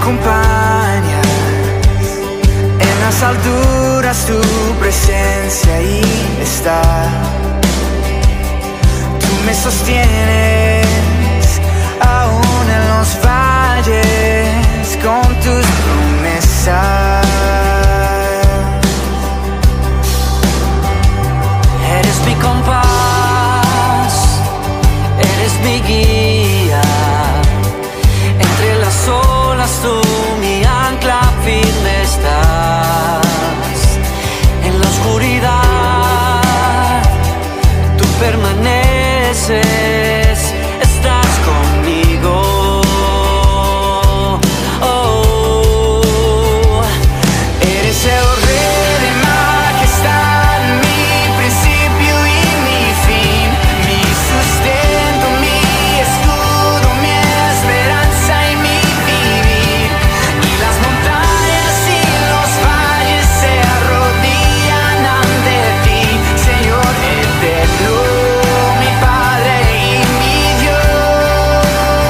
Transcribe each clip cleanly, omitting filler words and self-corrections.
acompañas. En las alturas tu presencia ahí está. Tú me sostienes aún en los valles con tus promesas. Eres mi compás, eres mi guía. Entre las olas tú mi ancla firme estás. En la oscuridad tú permaneces, estás conmigo. Oh, eres el rey de majestad, mi principio y mi fin, mi sustento, mi escudo, mi esperanza y mi vivir. Y las montañas y los valles se arrodillan ante ti, Señor eterno, mi Padre y mi Dios.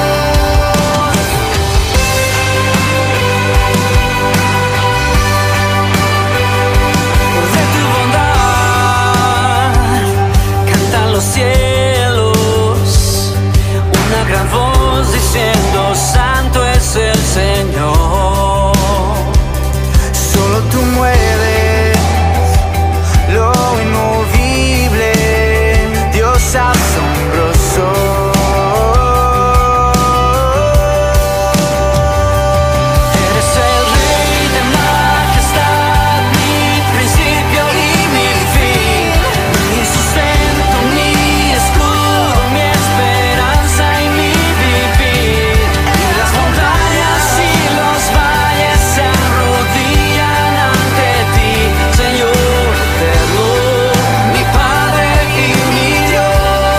De tu bondad cantan los cielos, una gran voz diciendo: Santo es el Señor. Solo tú mueves lo inmovible, Dios asombroso. Eres el rey de majestad, mi principio y mi fin, mi sustento, mi escudo, mi esperanza y mi vivir. Y las montañas y los valles se arrodillan ante ti, Señor eterno, mi Padre y mi Dios.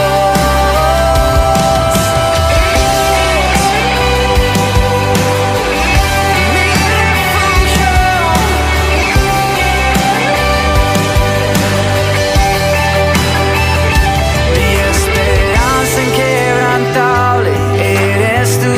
Mi esperanza inquebrantable eres tú,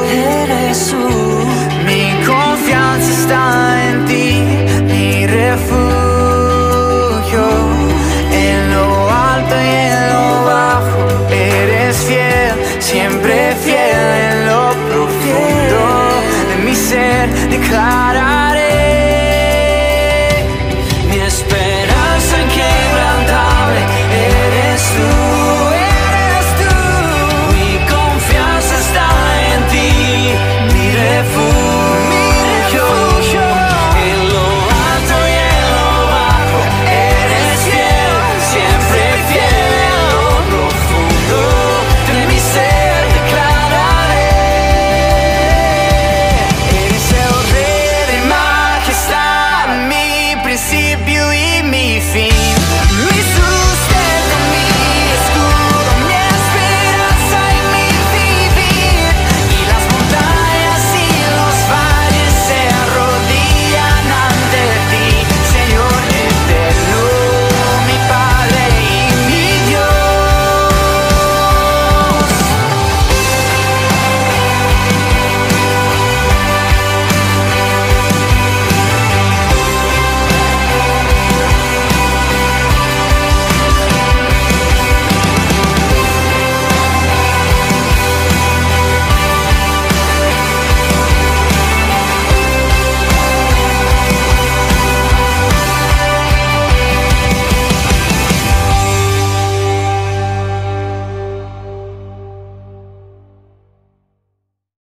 mi confianza está en ti, mi refugio. En lo alto y en lo bajo eres fiel, siempre fiel. En lo profundo de mi ser declaro